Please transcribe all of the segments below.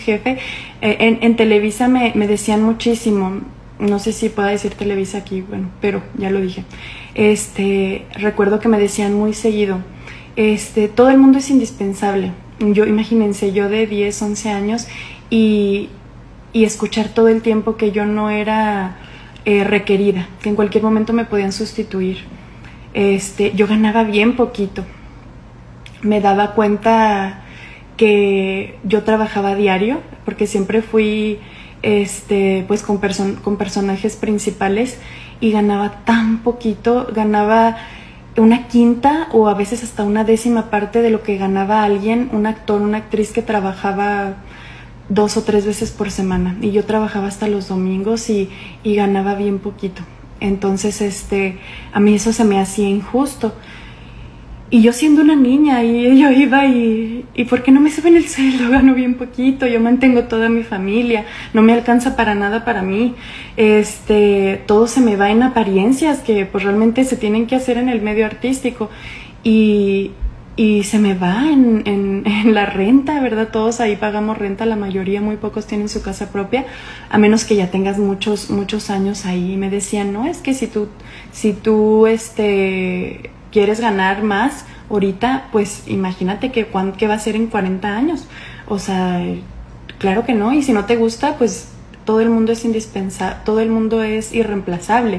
jefe. En Televisa me decían muchísimo, no sé si pueda decir Televisa aquí, bueno, pero ya lo dije. Recuerdo que me decían muy seguido, todo el mundo es indispensable. Yo, imagínense, yo de 10, 11 años y escuchar todo el tiempo que yo no era requerida, que en cualquier momento me podían sustituir. Yo ganaba bien poquito. Me daba cuenta que yo trabajaba diario, porque siempre fui pues con personajes principales, y ganaba tan poquito, ganaba una quinta o a veces hasta una décima parte de lo que ganaba alguien, un actor, una actriz que trabajaba 2 o 3 veces por semana, y yo trabajaba hasta los domingos y ganaba bien poquito. Entonces a mí eso se me hacía injusto. Y yo siendo una niña, y yo iba y ¿por qué no me suben el sueldo? Gano bien poquito, yo mantengo toda mi familia, no me alcanza para nada para mí. Todo se me va en apariencias que pues realmente se tienen que hacer en el medio artístico. Y se me va en la renta, ¿verdad? Todos ahí pagamos renta, la mayoría, muy pocos tienen su casa propia, a menos que ya tengas muchos años ahí. Y me decían, no, es que si tú quieres ganar más ahorita, pues imagínate qué va a ser en 40 años. O sea, claro que no. Y si no te gusta, pues todo el mundo es indispensable, todo el mundo es irreemplazable.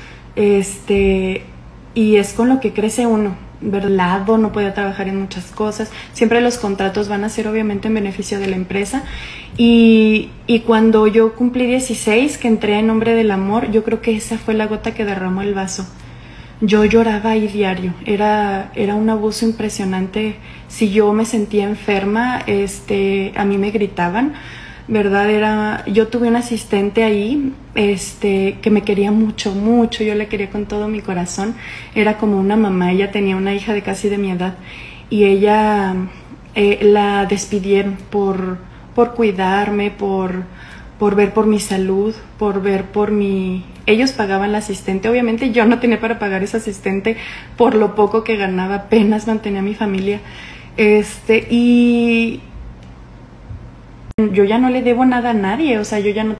Y es con lo que crece uno, ¿verdad? No puede trabajar en muchas cosas. Siempre los contratos van a ser obviamente en beneficio de la empresa. Y cuando yo cumplí 16, que entré en Nombre del Amor, yo creo que esa fue la gota que derramó el vaso. Yo lloraba ahí diario, era un abuso impresionante. Si yo me sentía enferma, a mí me gritaban, ¿verdad? Yo tuve un asistente ahí, que me quería mucho, yo le quería con todo mi corazón. Era como una mamá, ella tenía una hija de casi de mi edad, y ella la despidieron por cuidarme, por ver por mi salud, por ver por mi... Ellos pagaban la asistente, obviamente yo no tenía para pagar esa asistente por lo poco que ganaba, apenas mantenía a mi familia. Y yo ya no le debo nada a nadie, o sea, yo ya no